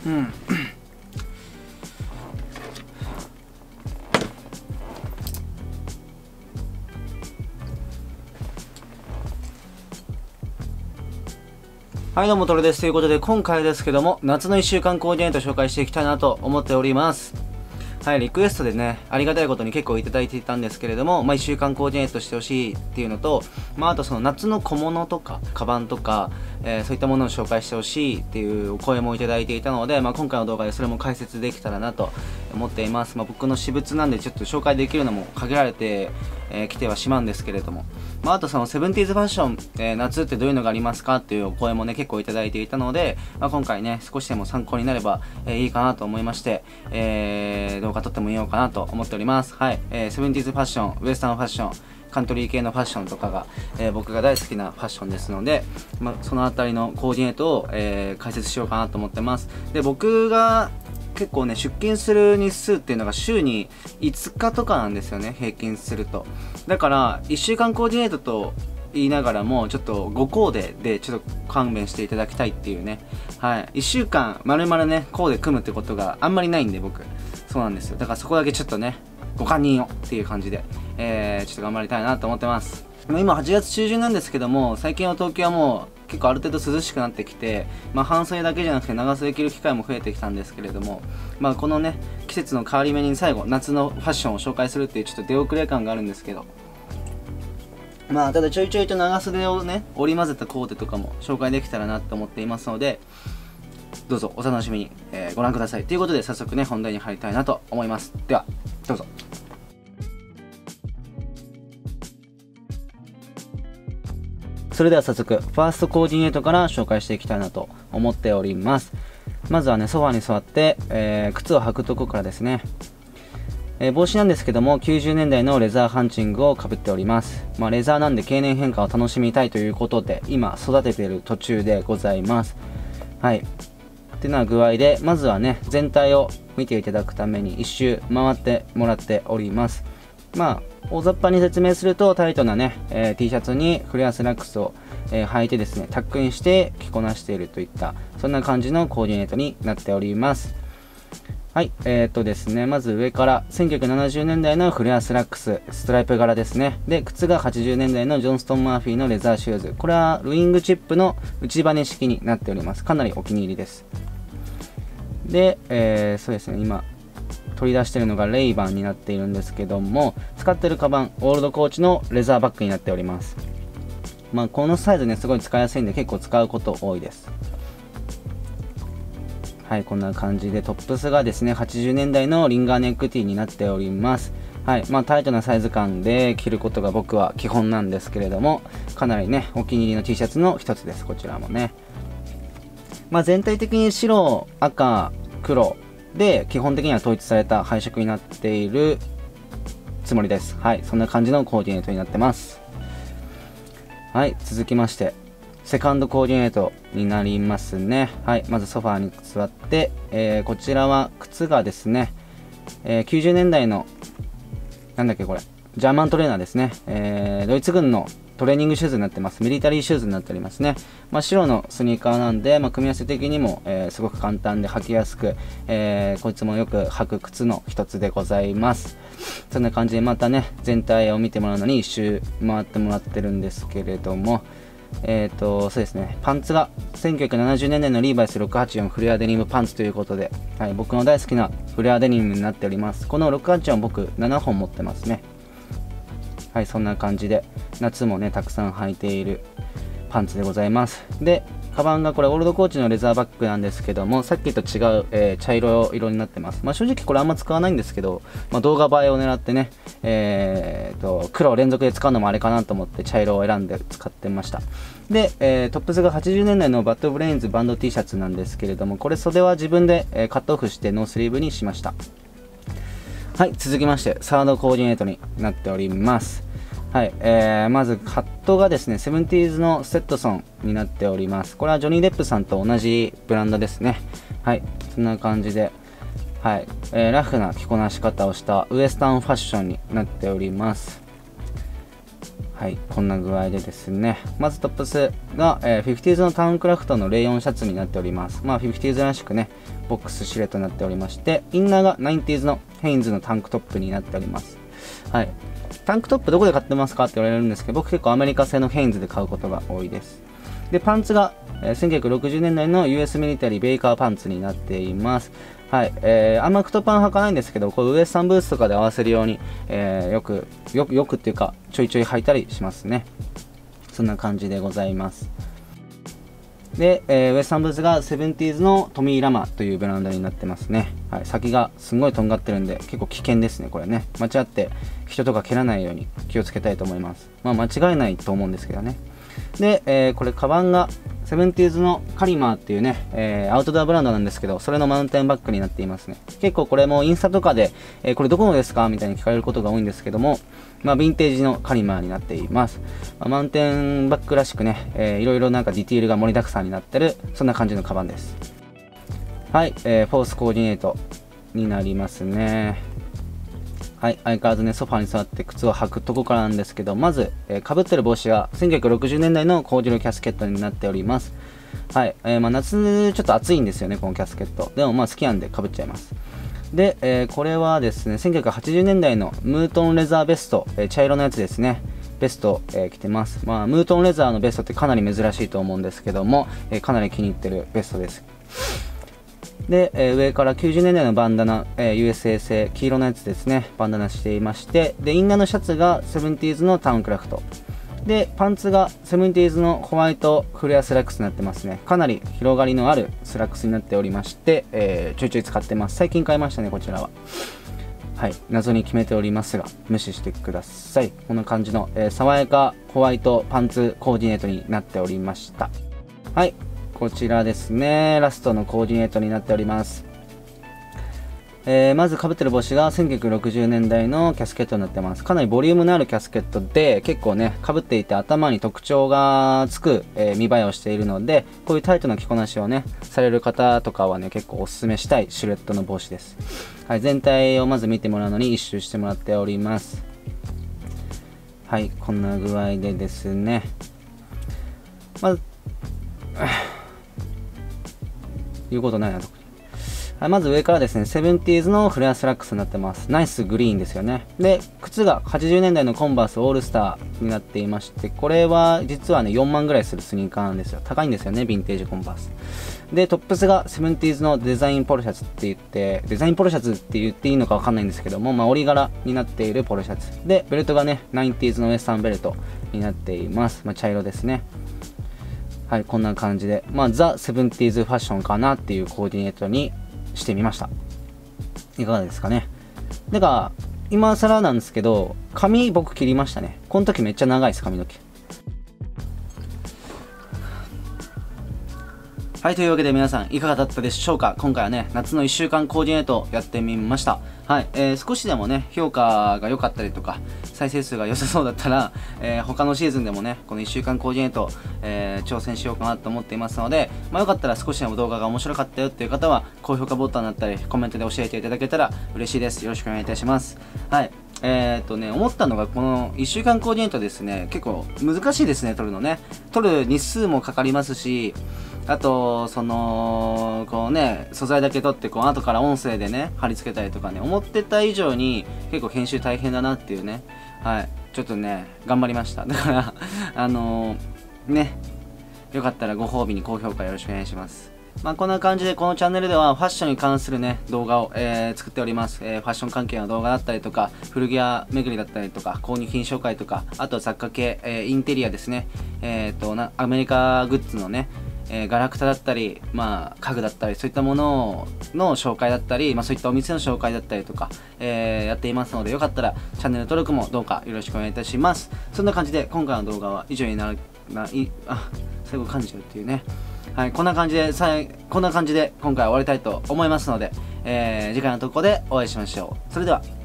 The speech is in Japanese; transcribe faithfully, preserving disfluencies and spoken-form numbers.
うん。はい、どうもトレです。ということで今回ですけども、夏のいっしゅうかんコーディネート紹介していきたいなと思っております。はい、リクエストでね、ありがたいことに結構いただいていたんですけれども、まあ、いっしゅうかんコーディネートしてほしいっていうのと、まあ、あとその夏の小物とか、カバンとか、えー、そういったものを紹介してほしいっていうお声もいただいていたので、まあ、今回の動画でそれも解説できたらなと思っています。まあ、僕の私物なんでちょっと紹介できるのも限られてき、えー、てはしまうんですけれども、まあ、あとそのセブンティーズファッション、えー、夏ってどういうのがありますかっていうお声もね、結構いただいていたので、まあ、今回ね、少しでも参考になれば、えー、いいかなと思いまして、えー、動画撮ってもいようかなと思っております。はい、えー、セブンティーズファッション、ウエスタンファッション、カントリー系のファッションとかが、えー、僕が大好きなファッションですので、まあ、そのあたりのコーディネートを、えー、解説しようかなと思ってます。で、僕が結構ね、出勤する日数っていうのが週にいつかとかなんですよね、平均すると。だからいっしゅうかんコーディネートと言いながらもちょっとごコーデでちょっと勘弁していただきたいっていうね。はい、いっしゅうかんまるまるねコーデ組むってことがあんまりないんで、僕そうなんですよ。だからそこだけちょっとねご堪忍をっていう感じで、えー、ちょっと頑張りたいなと思ってます。今はちがつちゅうじゅんなんですけども、最近は東京はもう結構ある程度涼しくなってきて、まあ、半袖だけじゃなくて長袖着る機会も増えてきたんですけれども、まあ、このね季節の変わり目に最後夏のファッションを紹介するっていうちょっと出遅れ感があるんですけど、まあただちょいちょいと長袖をね織り交ぜたコーデとかも紹介できたらなと思っていますので、どうぞお楽しみに、えー、ご覧くださいということで、早速ね本題に入りたいなと思います。ではどうぞ。それでは早速ファーストコーディネートから紹介していきたいなと思っております。まずはねソファーに座って、えー、靴を履くとこからですね。えー、帽子なんですけどもきゅうじゅうねんだいのレザーハンチングをかぶっております。まあ、レザーなんで経年変化を楽しみたいということで今育てている途中でございます。はい、ってな具合でまずはね全体を見ていただくために一周回ってもらっております。まあ大雑把に説明すると、タイトなね、えー、T シャツにフレアスラックスを、えー、履いてですねタックインして着こなしているといったそんな感じのコーディネートになっております。はい、えー、っとですねまず上からせんきゅうひゃくななじゅうねんだいのフレアスラックスストライプ柄ですね。で靴がはちじゅうねんだいのジョンストン・マーフィーのレザーシューズ、これはウイングチップの内バネ式になっております。かなりお気に入りです。で、えー、そうですね今取り出しているのがレイバンになっているんですけども、使っているカバンオールドコーチのレザーバッグになっております。まあこのサイズねすごい使いやすいんで結構使うこと多いです。はい、こんな感じでトップスがですねはちじゅうねんだいのリンガーネックティーになっております。はい、まあタイトなサイズ感で着ることが僕は基本なんですけれども、かなりねお気に入りの T シャツの一つです。こちらもね、まあ全体的に白赤黒で基本的には統一された配色になっているつもりです。はい、そんな感じのコーディネートになってます。はい、続きましてセカンドコーディネートになりますね。はい、まずソファーに座って、えー、こちらは靴がですね、えー、きゅうじゅうねんだいのなんだっけこれジャーマントレーナーですね、えー、ドイツ軍のトレーニングシューズになってます。ミリタリーシューズになっておりますね。まあ、白のスニーカーなんで、まあ、組み合わせ的にも、えー、すごく簡単で履きやすく、えー、こいつもよく履く靴の一つでございます。そんな感じでまたね全体を見てもらうのに一周回ってもらってるんですけれども、えーとそうですねパンツがせんきゅうひゃくななじゅうねんだいのリーバイスろくはちよんフレアデニムパンツということで、はい、僕の大好きなフレアデニムになっております。このろくはちよん僕ななほん持ってますね。はい、そんな感じで夏もねたくさん履いているパンツでございます。でカバンがこれオールドコーチのレザーバッグなんですけども、さっきと違う、えー、茶色色になってます。まあ、正直これあんま使わないんですけど、まあ、動画映えを狙ってね、えー、と黒を連続で使うのもあれかなと思って茶色を選んで使ってました。で、えー、トップスがはちじゅうねんだいのバッドブレインズバンド T シャツなんですけれども、これ袖は自分で、えー、カットオフしてノースリーブにしました。はい、続きましてサードコーディネートになっております。はい、えー、まずハットがですねセブンティーズのセットソンになっております。これはジョニー・デップさんと同じブランドですね。はい、そんな感じで、はいえー、ラフな着こなし方をしたウエスタンファッションになっております。 はい、こんな具合でですね、まずトップスが、えー、フィフティーズのタウンクラフトのレイヨンシャツになっております。まあ、フィフティーズらしくね、ボックスシルエットになっておりまして、インナーがナインティーズのヘインズのタンクトップになっております。はい。タンクトップどこで買ってますかって言われるんですけど、僕結構アメリカ製のヘインズで買うことが多いです。で、パンツが、えー、せんきゅうひゃくろくじゅうねんだいの ユーエス ミリタリーベイカーパンツになっています。はい、えー、あんま太パン履かないんですけど、こうウエスタンブーツとかで合わせるように、えー、よく、よく、よくっていうか、ちょいちょい履いたりしますね。そんな感じでございます。で、えー、ウエスタンブーツがセブンティーズのトミーラマというブランドになってますね。はい、先がすごいとんがってるんで、結構危険ですね、これね。間違って人とか蹴らないように気をつけたいと思います。まあ、間違いないと思うんですけどね。で、えー、これ、カバンが、セブンティーズのカリマーっていうね、えー、アウトドアブランドなんですけど、それのマウンテンバッグになっていますね。結構これもインスタとかで、えー、これどこのですかみたいに聞かれることが多いんですけども、まあ、ヴィンテージのカリマーになっています。まあ、マウンテンバッグらしくね、えー、いろいろなんかディティールが盛りだくさんになってる、そんな感じのカバンです。はい、えー、フォースコーディネートになりますね。はい、相変わらずね、ソファに座って靴を履くとこからなんですけど、まず、えー、被ってる帽子がせんきゅうひゃくろくじゅうねんだいのコーデュロキャスケットになっております。はい、えー、まあ、夏ちょっと暑いんですよね、このキャスケット。でもまあ好きなんで被っちゃいます。で、えー、これはですね、せんきゅうひゃくはちじゅうねんだいのムートンレザーベスト、えー、茶色のやつですね。ベスト、えー、着てます。まあ、ムートンレザーのベストってかなり珍しいと思うんですけども、えー、かなり気に入ってるベストです。で、えー、上からきゅうじゅうねんだいのバンダナ、えー、ユーエスエー 製、黄色のやつですね、バンダナしていまして、で、インナーのシャツがセブンティーズのタウンクラフト。で、パンツがセブンティーズのホワイトフレアスラックスになってますね。かなり広がりのあるスラックスになっておりまして、えー、ちょいちょい使ってます。最近買いましたね、こちらは。はい、謎に決めておりますが、無視してください。こんな感じの、えー、爽やかホワイトパンツコーディネートになっておりました。はい。こちらですね、ラストのコーディネートになっております。えー、まず被ってる帽子がせんきゅうひゃくろくじゅうねんだいのキャスケットになってます。かなりボリュームのあるキャスケットで、結構ね、被っていて頭に特徴がつく、えー、見栄えをしているので、こういうタイトな着こなしをね、される方とかはね、結構おすすめしたいシルエットの帽子です。はい、全体をまず見てもらうのに一周してもらっております。はい、こんな具合でですね。まず、言うことないな、特に。はい、まず上からですね、セブンティーズのフレアスラックスになってます。ナイスグリーンですよね。で、靴がはちじゅうねんだいのコンバースオールスターになっていまして、これは実はね、よんまんぐらいするスニーカーなんですよ。高いんですよね、ヴィンテージコンバース。で、トップスがセブンティーズのデザインポロシャツって言って、デザインポロシャツって言っていいのかわかんないんですけども、まあ、折り柄になっているポロシャツ。で、ベルトがね、ナインティーズのウエスタンベルトになっています。まあ、茶色ですね。はい、こんな感じで、まあ、ザ・セブンティーズファッションかなっていうコーディネートにしてみました。いかがですかね。だから、今更なんですけど、髪僕切りましたね。この時めっちゃ長いです、髪の毛。はい、というわけで皆さんいかがだったでしょうか。今回はね、夏のいっしゅうかんコーディネートやってみました。はい、えー、少しでもね、評価が良かったりとか、再生数が良さそうだったら、えー、他のシーズンでもね、このいっしゅうかんコーディネート、えー、挑戦しようかなと思っていますので、まあ、よかったら少しでも動画が面白かったよっていう方は、高評価ボタンだったり、コメントで教えていただけたら嬉しいです。よろしくお願いいたします。はい。えーっとね、思ったのが、このいっしゅうかんコーディネートですね、結構難しいですね、撮るのね。撮る日数もかかりますし、あと、その、こうね、素材だけ撮って、こう、後から音声でね、貼り付けたりとかね、思ってた以上に、結構編集大変だなっていうね、はい、ちょっとね、頑張りました。だから、あのー、ね、よかったらご褒美に高評価よろしくお願いします。まあ、こんな感じでこのチャンネルではファッションに関するね、動画を、えー、作っております、えー。ファッション関係の動画だったりとか、古着屋巡りだったりとか、購入品紹介とか、あと雑貨系、えー、インテリアですね。えっと、な、アメリカグッズのね、えー、ガラクタだったり、まあ、家具だったり、そういったものの紹介だったり、まあ、そういったお店の紹介だったりとか、えー、やっていますので、よかったらチャンネル登録もどうかよろしくお願いいたします。そんな感じで、今回の動画は以上になる、な、い、あ、最後感じるっていうね。はい、こんな感じで、さい、こんな感じで今回は終わりたいと思いますので、えー、次回の投稿でお会いしましょう。それでは。